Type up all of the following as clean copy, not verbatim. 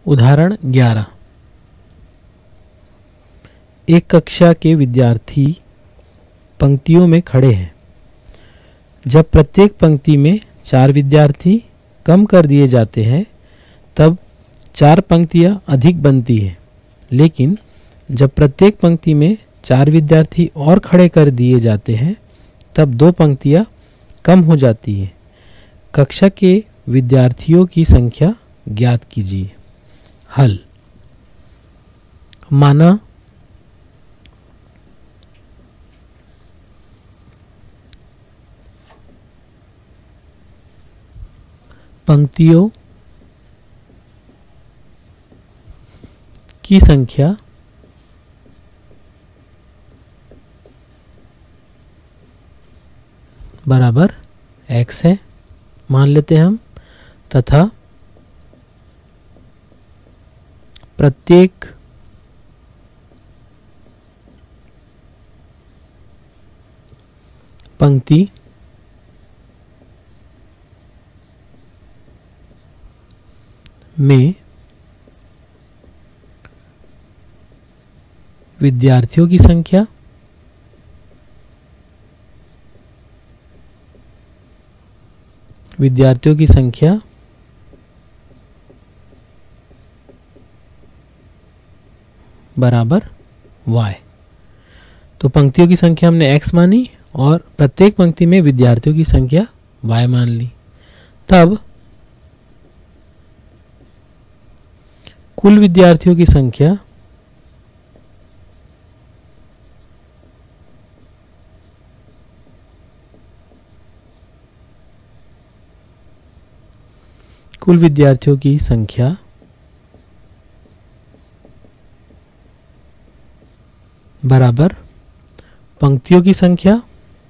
उदाहरण 11। एक कक्षा के विद्यार्थी पंक्तियों में खड़े हैं। जब प्रत्येक पंक्ति में 4 विद्यार्थी कम कर दिए जाते हैं तब 4 पंक्तियां अधिक बनती हैं, लेकिन जब प्रत्येक पंक्ति में 4 विद्यार्थी और खड़े कर दिए जाते हैं तब 2 पंक्तियां कम हो जाती हैं। कक्षा के विद्यार्थियों की संख्या ज्ञात कीजिए। हल। माना पंक्तियों की संख्या बराबर x है, मान लेते हैं हम, तथा प्रत्येक पंक्ति में विद्यार्थियों की संख्या बराबर y। तो पंक्तियों की संख्या हमने x मानी और प्रत्येक पंक्ति में विद्यार्थियों की संख्या y मान ली। तब कुल विद्यार्थियों की संख्या बराबर पंक्तियों की संख्या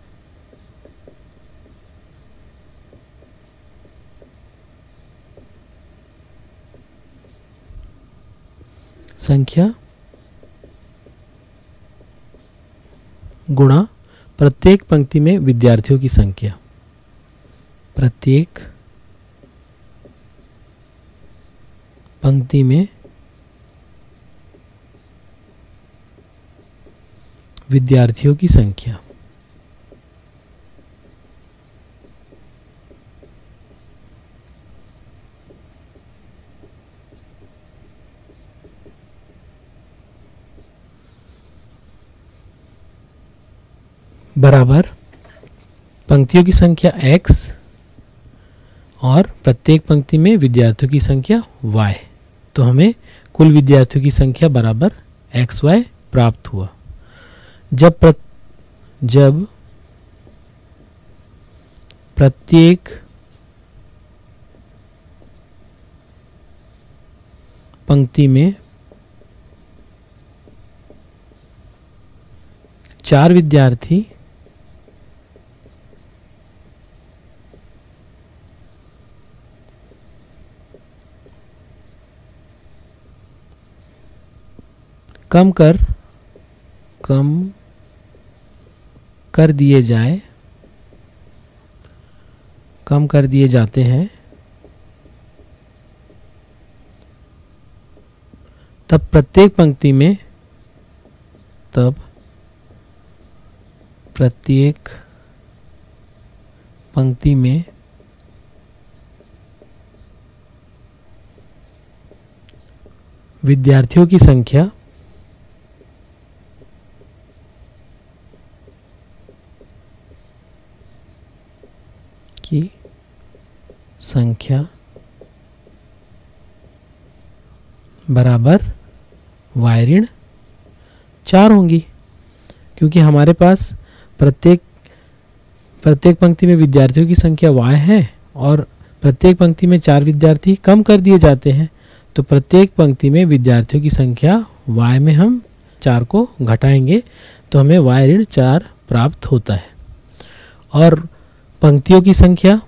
गुणा प्रत्येक पंक्ति में विद्यार्थियों की संख्या। प्रत्येक पंक्ति में विद्यार्थियों की संख्या। बराबर पंक्तियों की संख्या x और प्रत्येक पंक्ति में विद्यार्थियों की संख्या y। तो हमें कुल विद्यार्थियों की संख्या बराबर xy प्राप्त हुआ। जब प्रत्येक पंक्ति में 4 विद्यार्थी कम कर दिए जाते हैं तब प्रत्येक पंक्ति में विद्यार्थियों की संख्या बराबर y ऋण 4 होंगी, क्योंकि हमारे पास प्रत्येक पंक्ति में विद्यार्थियों की संख्या y है और प्रत्येक पंक्ति में 4 विद्यार्थी कम कर दिए जाते हैं। तो प्रत्येक पंक्ति में विद्यार्थियों की संख्या y में हम 4 को घटाएंगे तो हमें y ऋण 4 प्राप्त होता है। और पंक्तियों की संख्या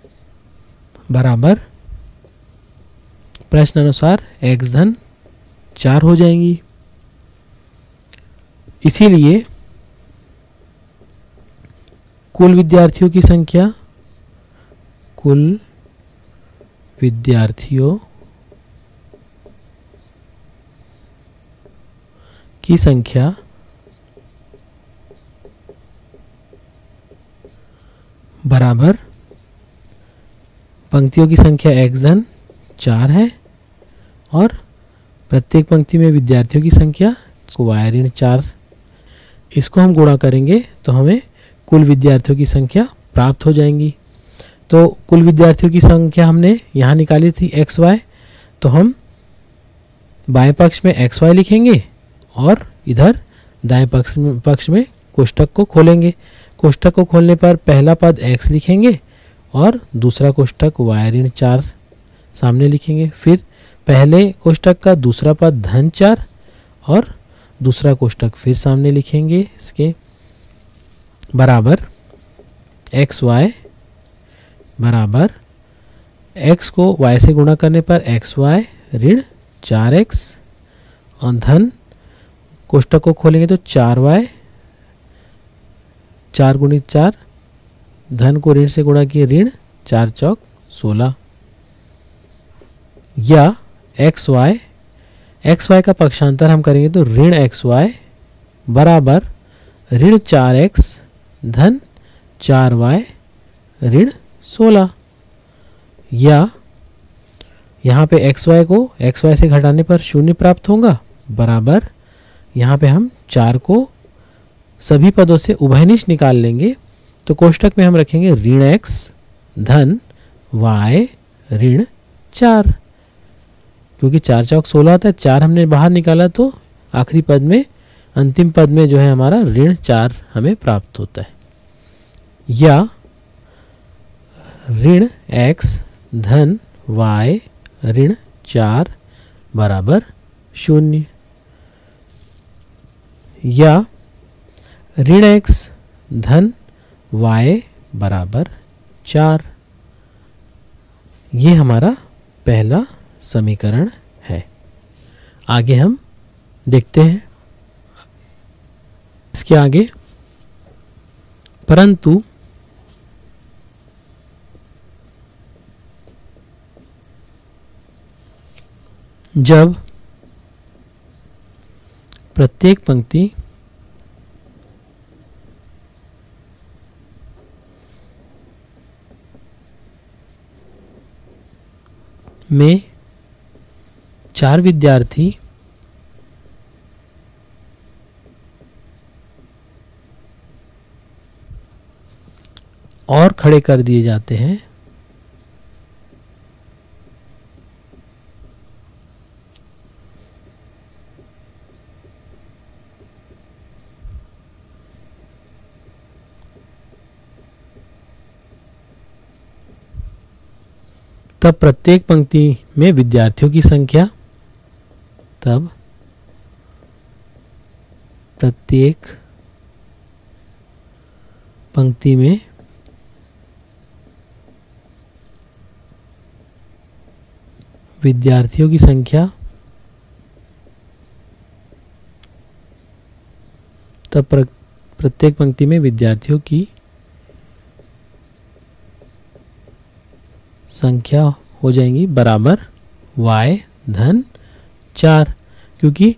बराबर प्रश्न अनुसार x धन 4 हो जाएंगी। इसीलिए कुल विद्यार्थियों की संख्या बराबर पंक्तियों की संख्या x धन 4 है और प्रत्येक पंक्ति में विद्यार्थियों की संख्या y ऋण 4। इसको हम गुणा करेंगे तो हमें कुल विद्यार्थियों की संख्या प्राप्त हो जाएंगी। तो कुल विद्यार्थियों की संख्या हमने यहाँ निकाली थी xy, तो हम बाएं पक्ष में xy लिखेंगे और इधर दाएं पक्ष में कोष्ठक को खोलेंगे। कोष्ठक को खोलने पर पहला पद x लिखेंगे और दूसरा कोष्ठक y ऋण 4 सामने लिखेंगे। फिर पहले कोष्ठक का दूसरा पद धन 4 और दूसरा कोष्ठक फिर सामने लिखेंगे इसके बराबर xy बराबर x को y से गुणा करने पर xy ऋण 4x और धन कोष्ठक को खोलेंगे तो 4y 4 गुणित 4 धन को ऋण से गुणा किए ऋण 4 चौक 16 या xy का पक्षांतर हम करेंगे तो ऋण xy बराबर ऋण 4x धन 4y ऋण 16 या यहाँ पे xy को xy से घटाने पर 0 प्राप्त होगा बराबर यहाँ पे हम 4 को सभी पदों से उभयनिष्ठ निकाल लेंगे। तो कोष्ठक में हम रखेंगे ऋण x धन y ऋण 4, क्योंकि 4 चौक 16 आता है, 4 हमने बाहर निकाला तो आखिरी पद में अंतिम पद में जो है हमारा ऋण 4 हमें प्राप्त होता है। या ऋण x धन y ऋण 4 बराबर 0 या ऋण x धन y बराबर 4। ये हमारा पहला समीकरण है। आगे हम देखते हैं इसके आगे, परंतु जब प्रत्येक पंक्ति में 4 विद्यार्थी और खड़े कर दिए जाते हैं तब प्रत्येक पंक्ति में विद्यार्थियों की संख्या प्रत्येक पंक्ति में विद्यार्थियों की संख्या हो जाएंगी बराबर y धन 4, क्योंकि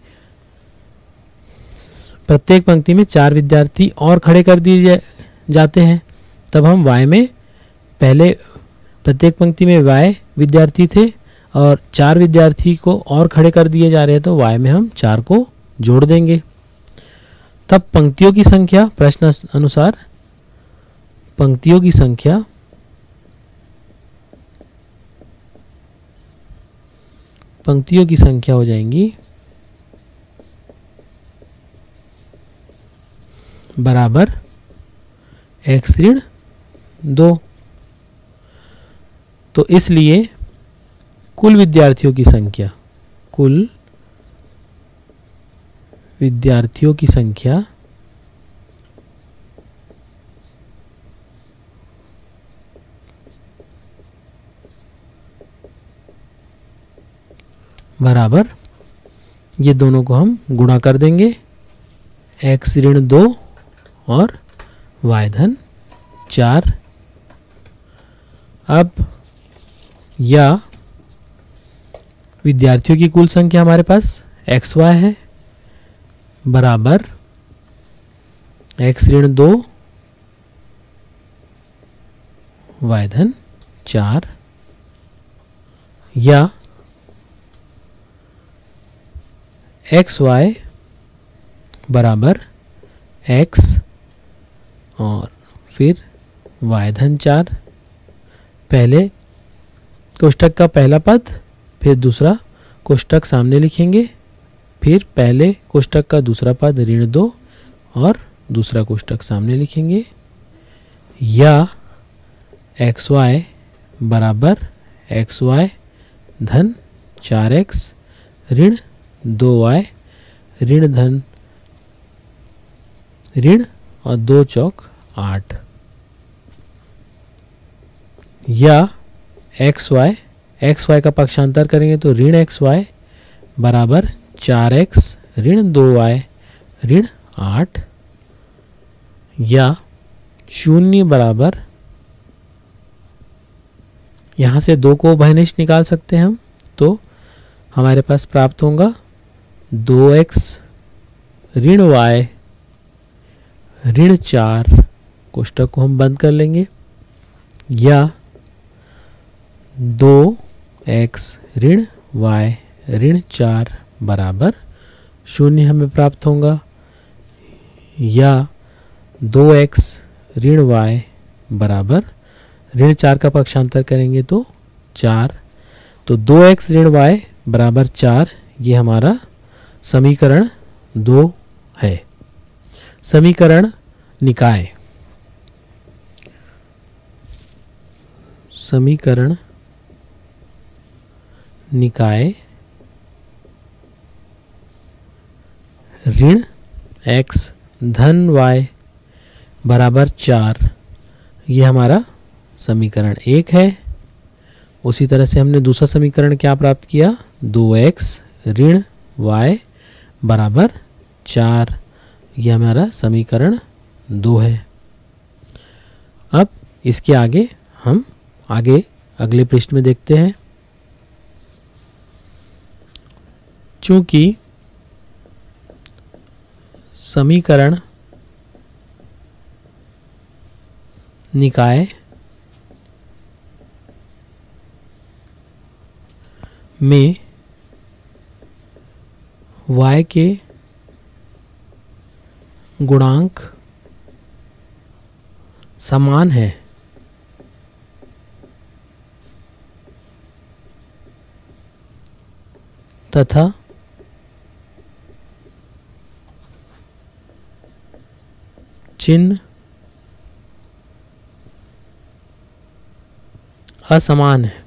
प्रत्येक पंक्ति में 4 विद्यार्थी और खड़े कर दिए जाते हैं। तब हम y में पहले प्रत्येक पंक्ति में y विद्यार्थी थे और 4 विद्यार्थी को और खड़े कर दिए जा रहे हैं, तो y में हम 4 को जोड़ देंगे। तब पंक्तियों की संख्या प्रश्न अनुसार पंक्तियों की संख्या हो जाएंगी बराबर x ऋण 2। तो इसलिए कुल विद्यार्थियों की संख्या बराबर ये दोनों को हम गुणा कर देंगे, x ऋण 2 और y धन 4। अब या विद्यार्थियों की कुल संख्या हमारे पास xy है बराबर x ऋण 2 y धन 4, या xy बराबर x और फिर y धन 4। पहले कोष्ठक का पहला पद, फिर दूसरा कोष्ठक सामने लिखेंगे, फिर पहले कोष्ठक का दूसरा पद ऋण 2 और दूसरा कोष्ठक सामने लिखेंगे, या xy बराबर xy धन 4x ऋण 2y ऋण धन ऋण और 2 चौक 8, या xy का पक्षांतर करेंगे तो ऋण xy बराबर 4x ऋण 2y ऋण 8, या 0 बराबर, यहाँ से 2 को उभयनिष्ठ निकाल सकते हैं हम, तो हमारे पास प्राप्त होगा 2x ऋण y ऋण 4, कोष्ठक को हम बंद कर लेंगे, या 2x ऋण y ऋण 4 बराबर 0 हमें प्राप्त होगा, या 2x ऋण y बराबर ऋण 4 का पक्षांतर करेंगे तो 4, तो 2x ऋण y बराबर 4, ये हमारा समीकरण 2 है। समीकरण निकाय, समीकरण निकाय ऋण x धन y बराबर 4, ये हमारा समीकरण 1 है। उसी तरह से हमने दूसरा समीकरण क्या प्राप्त किया, 2x ऋण y बराबर 4, ये हमारा समीकरण 2 है। अब इसके आगे हम अगले पृष्ठ में देखते हैं। चूंकि समीकरण निकाय में y के गुणांक समान है, तथा चिन्ह असमान है,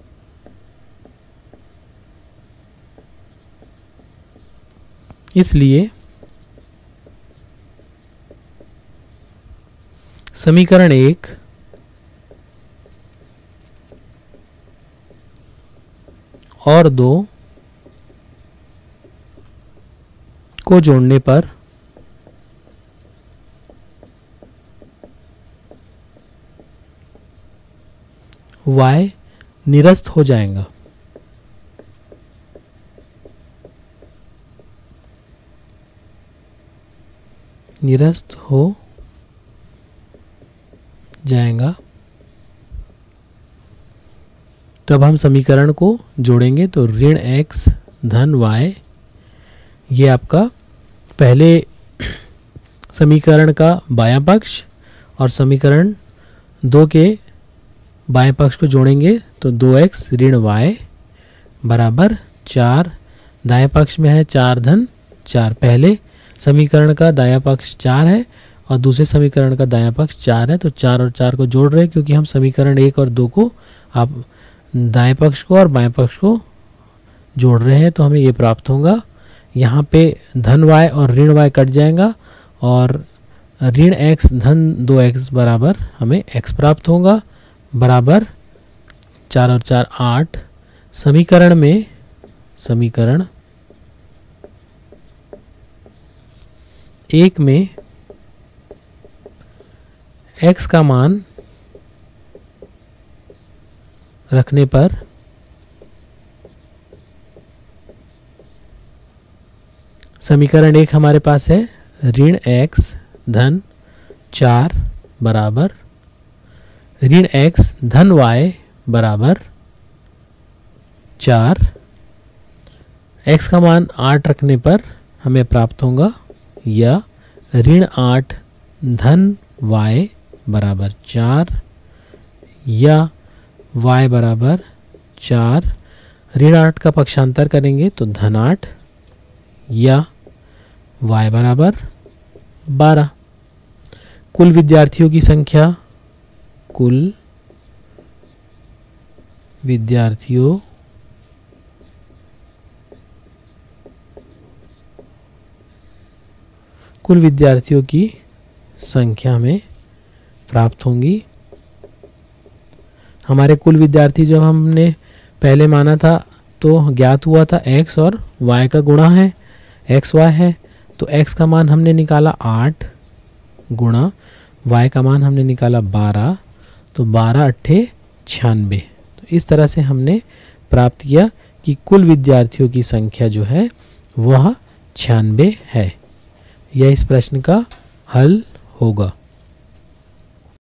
इसलिए समीकरण 1 और 2 को जोड़ने पर y निरस्त हो जाएगा। निरस्त हो जाएगा, तब हम समीकरण को जोड़ेंगे तो ऋण x धन y, ये आपका पहले समीकरण का बायां पक्ष, और समीकरण 2 के बाएं पक्ष को जोड़ेंगे तो 2x ऋण y बराबर 4, दाएं पक्ष में है 4 धन 4। पहले समीकरण का दायां पक्ष 4 है और दूसरे समीकरण का दायां पक्ष 4 है, तो 4 और 4 को जोड़ रहे हैं क्योंकि हम समीकरण 1 और 2 को आप दाएं पक्ष को और बाएं पक्ष को जोड़ रहे हैं, तो हमें ये प्राप्त होगा। यहाँ पे धन y और ऋण y कट जाएगा और ऋण x धन 2x बराबर हमें x प्राप्त होगा, बराबर 4 और 4 8। समीकरण 1 में x का मान रखने पर समीकरण 1 हमारे पास है ऋण x धन 4 बराबर ऋण x धन y बराबर 4। x का मान 8 रखने पर हमें प्राप्त होगा या ऋण 8 धन y बराबर 4 या y बराबर 4। ऋण 8 का पक्षांतर करेंगे तो धन 8 या y बराबर 12। कुल विद्यार्थियों की संख्या कुल विद्यार्थियों की संख्या में प्राप्त होंगी। हमारे कुल विद्यार्थी जब हमने पहले माना था तो ज्ञात हुआ था x और y का गुणा है, x y है, तो x का मान हमने निकाला 8 गुणा y का मान हमने निकाला 12, तो 12 अट्ठे 96। तो इस तरह से हमने प्राप्त किया कि कुल विद्यार्थियों की संख्या जो है वह 96 है। यह इस प्रश्न का हल होगा।